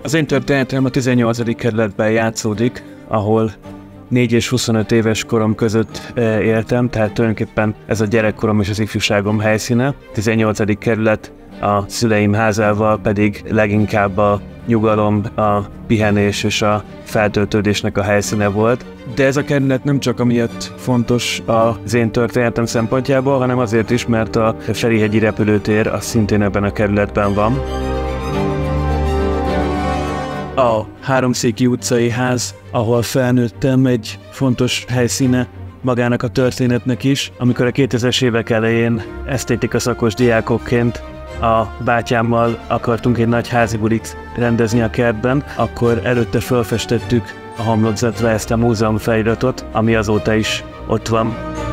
Az én történetem a 18. kerületben játszódik, ahol 4 és 25 éves korom között éltem, tehát tulajdonképpen ez a gyerekkorom és az ifjúságom helyszíne. 18. kerület a szüleim házával pedig leginkább a nyugalom, a pihenés és a feltöltődésnek a helyszíne volt. De ez a kerület nem csak amiatt fontos az én történetem szempontjából, hanem azért is, mert a Ferihegyi repülőtér az szintén ebben a kerületben van. A Háromszéki utcai ház, ahol felnőttem, egy fontos helyszíne magának a történetnek is. Amikor a 2000-es évek elején esztétika szakos diákokként a bátyámmal akartunk egy nagy házi bulit rendezni a kertben, akkor előtte felfestettük a homlokzatra ezt a múzeum feliratot, ami azóta is ott van.